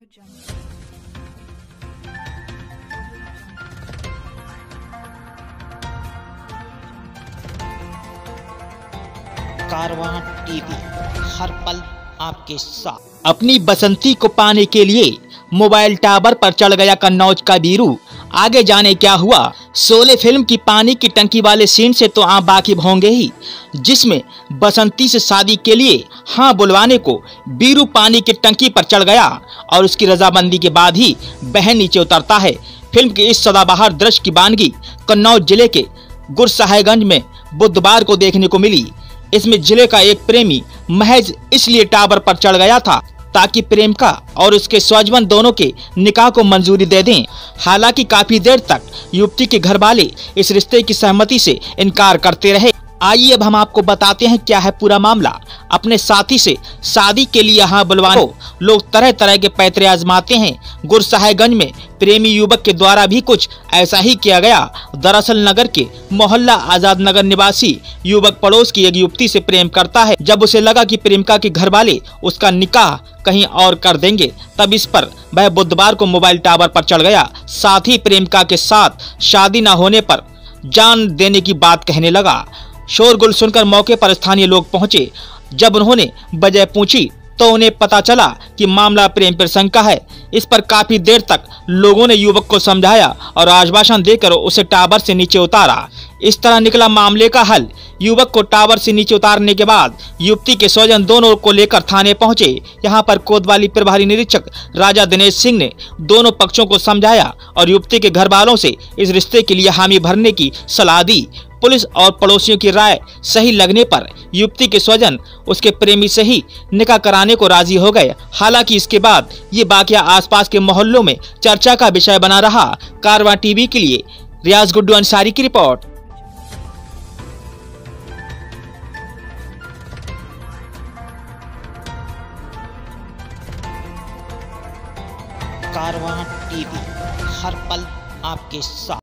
कारवां TV, हर पल आपके साथ। अपनी बसंती को पाने के लिए मोबाइल टावर पर चढ़ गया कन्नौज का बीरू। आगे जाने क्या हुआ। शोले फिल्म की पानी की टंकी वाले सीन से तो आप वाकिफ होंगे ही, जिसमें बसंती से शादी के लिए हाँ बुलवाने को बीरू पानी की टंकी पर चढ़ गया और उसकी रजामंदी के बाद ही बहन नीचे उतरता है। फिल्म के इस सदाबहार दृश्य की वानगी कन्नौज जिले के गुरसाहिबगंज में बुधवार को देखने को मिली। इसमें जिले का एक प्रेमी महज इसलिए टावर पर चढ़ गया था ताकि प्रेमिका और उसके स्वजन दोनों के निकाह को मंजूरी दे दें। हालांकि काफी देर तक युवती के घर वाले इस रिश्ते की सहमति से इनकार करते रहे। आइए अब हम आपको बताते हैं क्या है पूरा मामला। अपने साथी से शादी के लिए यहाँ बुलवाने लोग तरह तरह के पैतरे आजमाते हैं। गुरसाहिबगंज में प्रेमी युवक के द्वारा भी कुछ ऐसा ही किया गया। दरअसल नगर के मोहल्ला आजाद नगर निवासी युवक पड़ोस की एक युवती से प्रेम करता है। जब उसे लगा कि प्रेमिका के घर वाले उसका निकाह कहीं और कर देंगे, तब इस पर वह बुधवार को मोबाइल टावर पर चढ़ गया। साथ ही प्रेमिका के साथ शादी न होने पर जान देने की बात कहने लगा। शोरगुल सुनकर मौके पर स्थानीय लोग पहुंचे। जब उन्होंने वजह पूछी तो उन्हें पता चला कि मामला प्रेम प्रसंग का है। इस पर काफी देर तक लोगों ने युवक को समझाया और आश्वासन देकर उसे टावर से नीचे उतारा। इस तरह निकला मामले का हल। युवक को टावर से नीचे उतारने के बाद युवती के स्वजन दोनों को लेकर थाने पहुंचे। यहां पर कोतवाली प्रभारी निरीक्षक राजा दिनेश सिंह ने दोनों पक्षों को समझाया और युवती के घर वालों से इस रिश्ते के लिए हामी भरने की सलाह दी। पुलिस और पड़ोसियों की राय सही लगने पर युवती के स्वजन उसके प्रेमी से ही निकाह कराने को राजी हो गए। हालांकि इसके बाद ये वाकया आसपास के मोहल्लों में चर्चा का विषय बना रहा। कारवां टीवी के लिए रियाज गुड्डू अंसारी की रिपोर्ट। कारवां टीवी, हर पल आपके साथ।